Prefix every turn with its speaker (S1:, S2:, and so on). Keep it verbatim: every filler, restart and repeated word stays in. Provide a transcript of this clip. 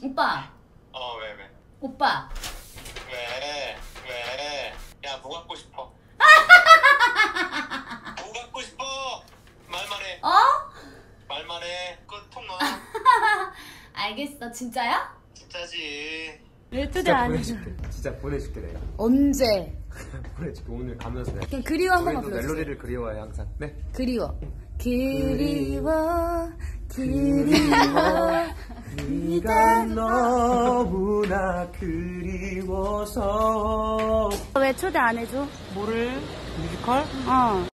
S1: 오빠.
S2: 어, 왜, 왜?
S1: 오빠.
S2: 왜? 왜? 야, 뭐 갖고 싶어? 뭐 갖고 싶어? 말만 해.
S1: 어?
S2: 말만 해. 그통 놔.
S1: 알겠어. 진짜야?
S2: 진짜지.
S1: 왜 초대
S3: 진짜
S1: 안
S3: 보내줄게. 진짜 보내줄게 내가.
S1: 언제?
S3: 보내줄게. 오늘 가면서 내가.
S1: 그냥 그리워 한 번만
S3: 우리도
S1: 불러주세요.
S3: 멜로디를 그리워해 항상. 네.
S1: 그리워. 그리워. 그리워.
S3: 네가 너무나 그리워서.
S1: 왜 초대 안 해줘?
S4: 뭐를? 뮤지컬?
S1: 어.